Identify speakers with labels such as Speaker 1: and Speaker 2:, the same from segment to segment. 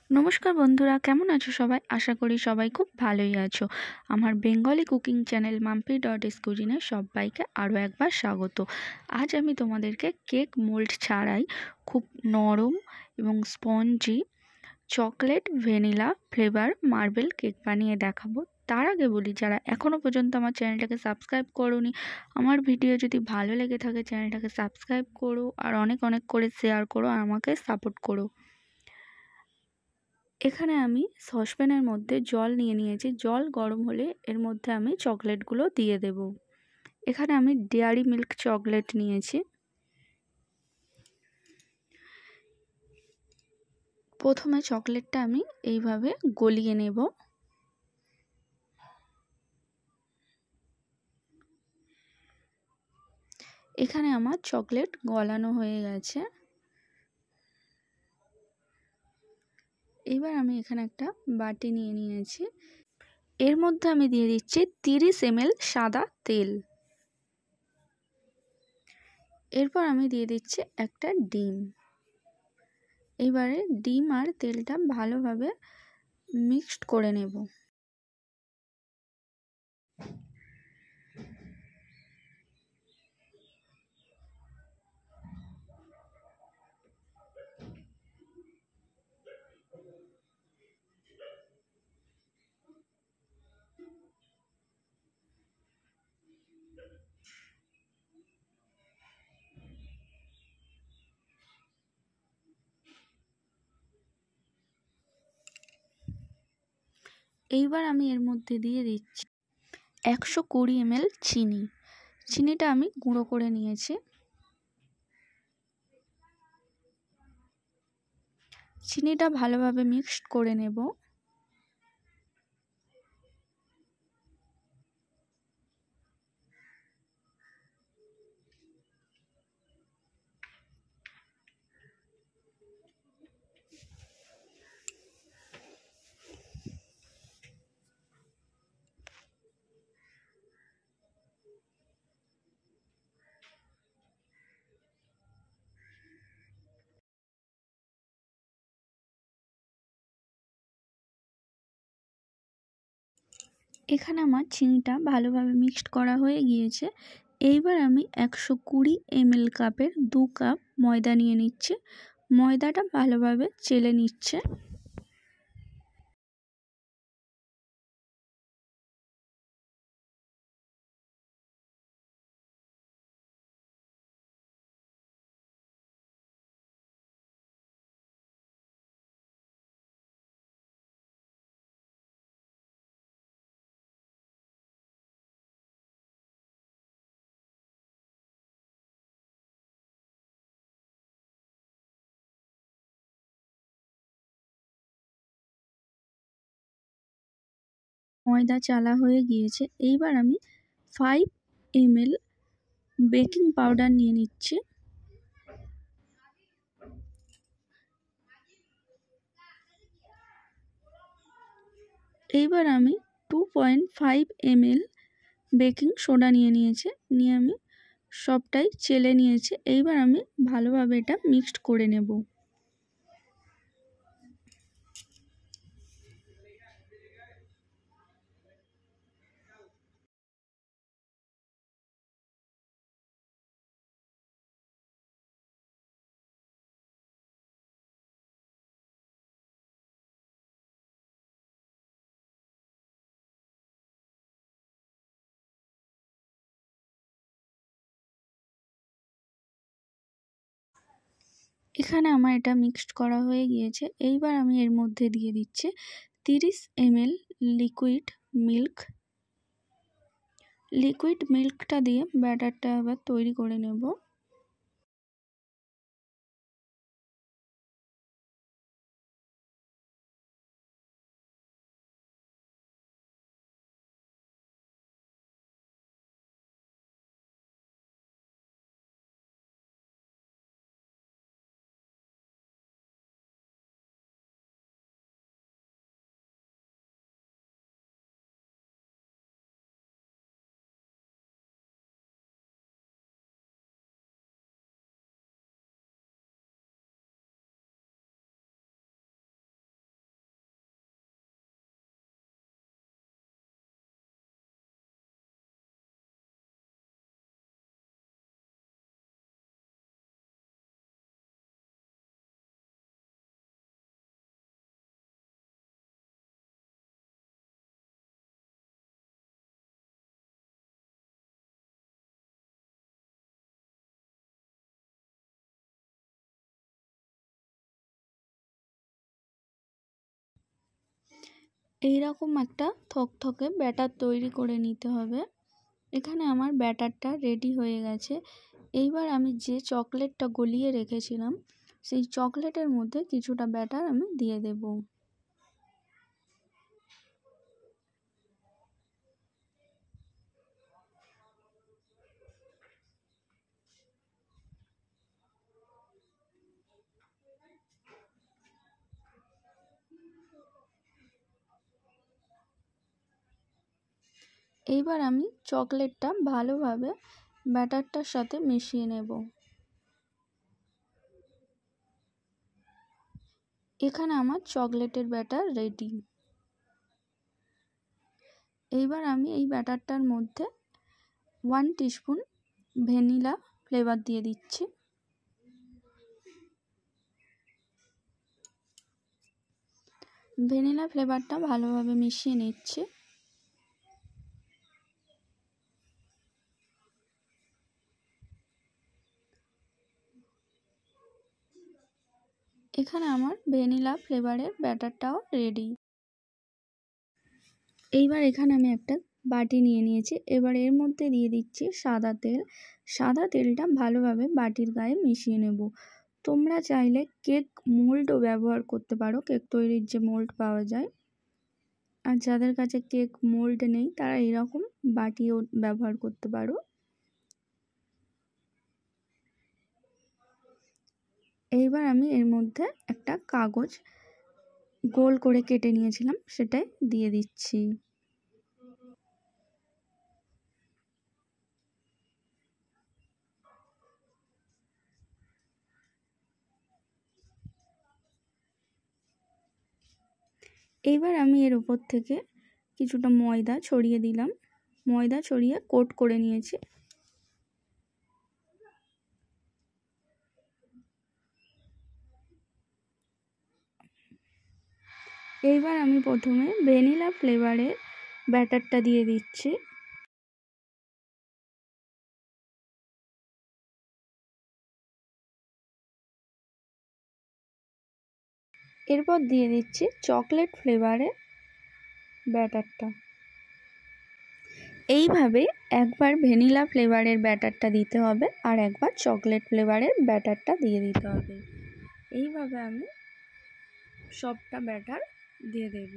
Speaker 1: নমস্কার বন্ধুরা, কেমন আছো সবাই? আশা করি সবাই খুব ভালোই আছো। আমার বেঙ্গলি কুকিং চ্যানেল Mampi.S কুজিনে সবাইকে আরও একবার স্বাগত। আজ আমি তোমাদেরকে কেক মোল্ড ছাড়াই খুব নরম এবং spongy chocolate vanilla flavour marble cake বানিয়ে দেখাবো। তার আগে বলি, যারা এখনও পর্যন্ত আমার চ্যানেলটাকে সাবস্ক্রাইব করোনি, আমার ভিডিও যদি ভালো লেগে থাকে চ্যানেলটাকে সাবস্ক্রাইব করো আর অনেক অনেক করে শেয়ার করো আর আমাকে সাপোর্ট করো। এখানে আমি সসপ্যানের মধ্যে জল নিয়ে নিয়েছি। জল গরম হলে এর মধ্যে আমি চকলেটগুলো দিয়ে দেব। এখানে আমি ডেয়ারি মিল্ক চকলেট নিয়েছি। প্রথমে চকলেটটা আমি এইভাবে গলিয়ে নেব। এখানে আমার চকলেট গলানো হয়ে গেছে। এবার আমি এখানে একটা বাটি নিয়ে নিয়েছি। এর মধ্যে আমি দিয়ে দিচ্ছি 30 ml সাদা তেল। এরপর আমি দিয়ে দিচ্ছি একটা ডিম। এবারে ডিম আর তেলটা ভালোভাবে মিক্সড করে নেব। এইবার আমি এর মধ্যে দিয়ে দিচ্ছি 120 ml চিনি। চিনিটা আমি গুঁড়ো করে নিয়েছি। চিনিটা ভালোভাবে মিক্সড করে নেব। এখানে আমার চিনিটা ভালোভাবে মিক্সড করা হয়ে গিয়েছে। এইবার আমি 120 ml কাপের 2 কাপ ময়দা নিয়ে নিচ্ছি। ময়দাটা ভালোভাবে চেলে নিচ্ছে। ময়দা চালা হয়ে গিয়েছে। এইবার আমি 5 ml বেকিং পাউডার নিয়ে নিচ্ছি। এইবার আমি 2.5 ml বেকিং সোডা নিয়ে নিয়েছি। নিয়ে আমি সবটাই চেলে নিয়েছি। এইবার আমি ভালোভাবে এটা মিক্সড করে নেব। এখানে আমার এটা মিক্সড করা হয়ে গিয়েছে। এইবার আমি এর মধ্যে দিয়ে দিচ্ছি 30 ml লিকুইড মিল্ক। লিকুইড মিল্কটা দিয়ে ব্যাটারটা আবার তৈরি করে নেব। এই রকম একটা থকথকে ব্যাটার তৈরি করে নিতে হবে। এখানে আমার ব্যাটারটা রেডি হয়ে গেছে। এইবার আমি যে চকলেটটা গলিয়ে রেখেছিলাম সেই চকলেটের মধ্যে কিছুটা ব্যাটার আমি দিয়ে দেব। এইবার আমি চকলেটটা ভালোভাবে ব্যাটারটার সাথে মিশিয়ে নেব। এখানে আমার চকলেটের ব্যাটার রেডি। এইবার আমি এই ব্যাটারটার মধ্যে 1 টিস্পুন ভ্যানিলা ফ্লেভার দিয়ে দিচ্ছি। ভ্যানিলা ফ্লেভারটা ভালোভাবে মিশিয়ে নিচ্ছি। এখানে আমার ভ্যানিলা ফ্লেভারের ব্যাটারটাও রেডি। এইবার এখানে আমি একটা বাটি নিয়ে নিয়েছি। এবার এর মধ্যে দিয়ে দিচ্ছি সাদা তেল। সাদা তেলটা ভালোভাবে বাটির গায়ে মিশিয়ে নেব। তোমরা চাইলে কেক মোল্ডও ব্যবহার করতে পারো, কেক তৈরির যে মোল্ড পাওয়া যায়। আর যাদের কাছে কেক মোল্ড নেই তারা এরকম বাটিও ব্যবহার করতে পারো। এইবার আমি এর মধ্যে একটা কাগজ গোল করে কেটে নিয়েছিলাম সেটাই দিয়ে দিচ্ছি। এইবার আমি এর উপর থেকে কিছুটা ময়দা ছড়িয়ে দিলাম। ময়দা ছড়িয়ে কোট করে নিয়েছি। এইবার আমি প্রথমে ভ্যানিলা ফ্লেভারের ব্যাটারটা দিয়ে দিচ্ছি। এরপর দিয়ে দিচ্ছি চকলেট ফ্লেভারের ব্যাটারটা। এইভাবে একবার ভ্যানিলা ফ্লেভারের ব্যাটারটা দিতে হবে আর একবার চকলেট ফ্লেভারের ব্যাটারটা দিয়ে দিতে হবে। এইভাবে আমি সবটা ব্যাটার দিয়ে দেব।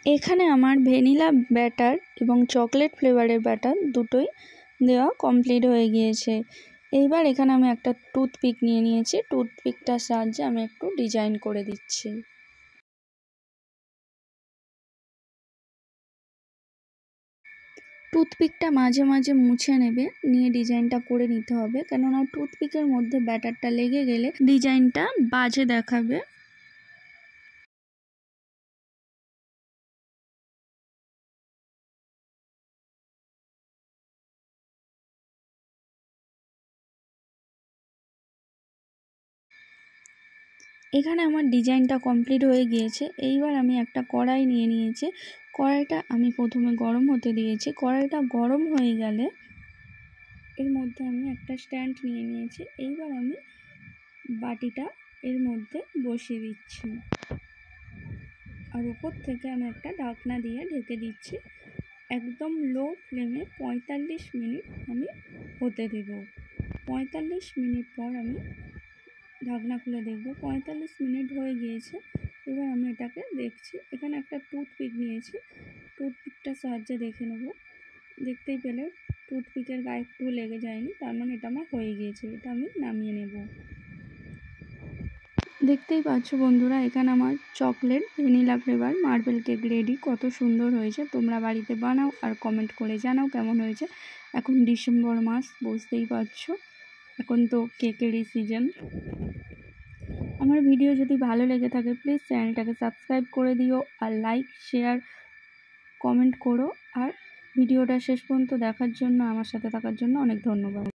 Speaker 1: এখানে আমার ভ্যানিলা ব্যাটার এবং চকলেট ফ্লেভারের ব্যাটার দুটোই দেওয়া কমপ্লিট হয়ে গিয়েছে। এইবার এখানে আমি একটা টুথপিক নিয়ে নিয়েছি, টুথপিকটার সাহায্যে আমি একটু ডিজাইন করে দিচ্ছি। টুথপিকটা মাঝে মাঝে মুছে নেবে, নিয়ে ডিজাইনটা করে নিতে হবে, কেননা টুথপিকের মধ্যে ব্যাটারটা লেগে গেলে ডিজাইনটা বাজে দেখাবে। এখানে আমার ডিজাইনটা কমপ্লিট হয়ে গিয়েছে। এইবার আমি একটা কড়াই নিয়ে নিয়েছি, কড়াইটা আমি প্রথমে গরম হতে দিয়েছি। কড়াইটা গরম হয়ে গেলে এর মধ্যে আমি একটা স্ট্যান্ড নিয়ে নিয়েছি। এইবার আমি বাটিটা এর মধ্যে বসিয়ে দিচ্ছি, আর উপর থেকে আমি একটা ঢাকনা দিয়ে ঢেকে দিচ্ছি। একদম লো ফ্লেমে 45 মিনিট আমি হতে দেব। 45 মিনিট পর আমি ঢাকনা খুলে দেখব। 45 মিনিট হয়ে গিয়েছে। এবার আমি এটাকে দেখছি। এখানে একটা টুথপিক নিয়েছি, টুথপিকটার সাহায্যে দেখে নেব। দেখতেই পেলে টুথপিকের গায়ে একটু লেগে যায়নি, তার মানে এটা আমার হয়ে গিয়েছে। এটা আমি নামিয়ে নেব। দেখতেই পাচ্ছ বন্ধুরা, এখানে আমার chocolate vanilla flavour marble cake ready. কত সুন্দর হয়েছে, তোমরা বাড়িতে বানাও আর কমেন্ট করে জানাও কেমন হয়েছে। এখন ডিসেম্বর মাস, বুঝতেই পারছো, এখন তো কেকেরই সিজন। আমার ভিডিও যদি ভালো লেগে থাকে প্লিজ চ্যানেলটাকে সাবস্ক্রাইব করে দিও, আর লাইক শেয়ার কমেন্ট করো। আর ভিডিওটা শেষ পর্যন্ত দেখার জন্য, আমার সাথে থাকার জন্য অনেক ধন্যবাদ।